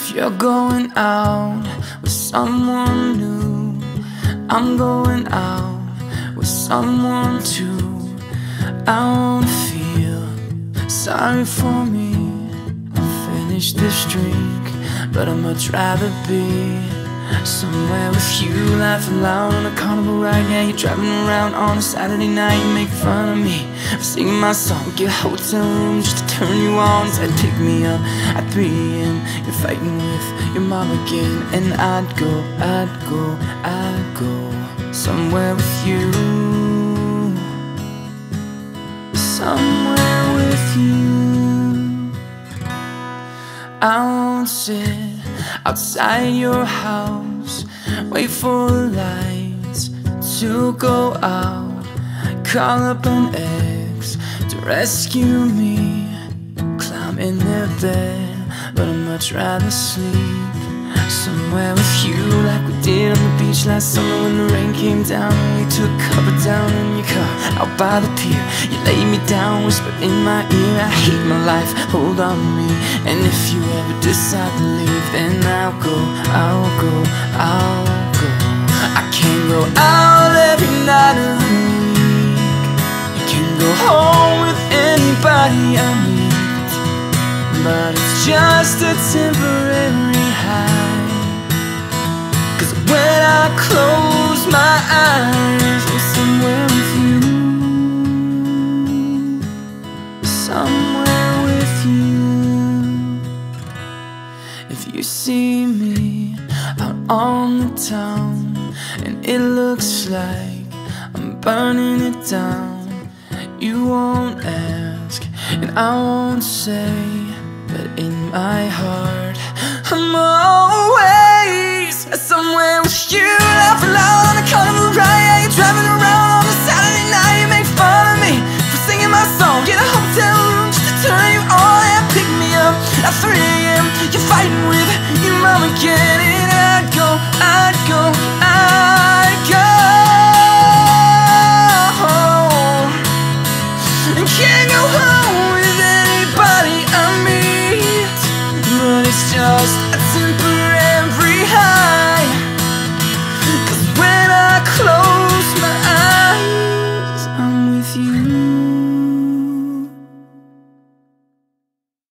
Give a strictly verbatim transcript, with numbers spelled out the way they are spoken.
You're going out with someone new, I'm going out with someone too. I won't feel sorry for me. I'll finish this drink, but I'd much rather be somewhere with you, laughing loud on a carnival ride. Yeah, you're driving around on a Saturday night. You make fun of me for singing my song, get a hotel room just to turn you on. Said pick me up at three A M You're fighting with your mom again. And I'd go, I'd go, I'd go somewhere with you, somewhere with you. I won't sit outside your house, wait for the lights to go out, call up an ex to rescue me, climb in their bed, but I'd much rather sleep somewhere with you, like we did on the beach last summer when the rain came down and we took cover down in your car out by the pier. You laid me down, whispered in my ear, I hate my life, hold on to me. And if you ever decide to leave, then I'll go, I'll go, I'll go. I can't go out every night of the week, I can't go home with anybody I meet, but it's just a temporary high. Cause when I close my eyes, I'm somewhere with you, somewhere with you. If you see me out on the town and it looks like I'm burning it down, you won't ask and I won't say, but in my heart I'm always somewhere with you, laughing loud on a carnival ride. Yeah, you're driving around on a Saturday night. You make fun of me for singing my song, get a hotel room just to turn you on. Yeah, pick me up at three A M You're fighting with your mom again.